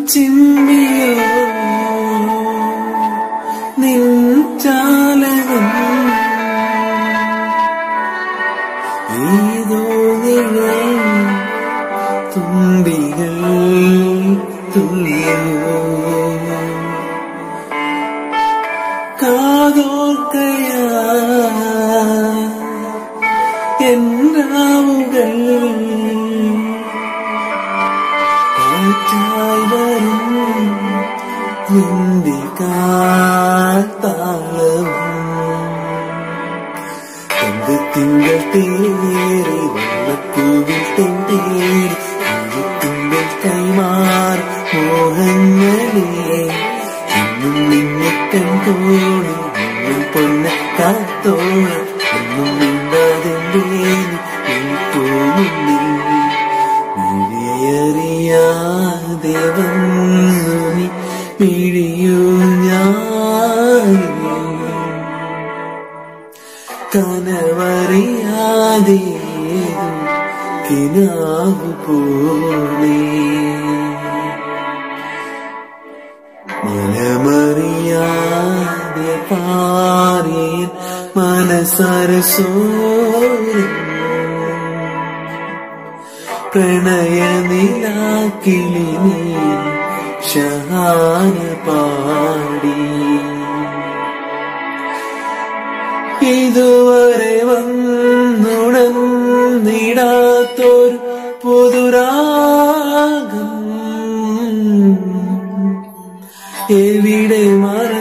ചിമ്മിയോ നിൻചാലകം ഏതോ നിഴൽ തുമ്പികൾ തുള്ളിയോ കാതോർക്കയാ എന്നാവുകൾ കാറ്റായി വരും നിന്റെ കാത്താളവും തങ്കത്തിങ്കൾ തേറി വള്ളപ്പൂവിൽ തെന്തേറി തിങ്കൾ കൈമാർ മോഹങ്ങളെ എന്നും നിന്നെ കണ്ടോളി എന്നും പൊന്ന കാത്തോളം എന്നും മിണ്ടാതെന്തേ പോകുന്നില്ല മിഴിയറിയാതെ വന്നു നീ മിഴിയൂ ഞാൻ കനവറിയാതെ കിനാവു പോലെ മനമറിയാതെ പാറിയ മനസരസോരം പ്രണയനിലാക്കിളി നീ ഷഹാന പാടി ഇതുവരെ വന്നുടന്നിടാത്തൊരു പുതുരാഗം എവിടെ മറ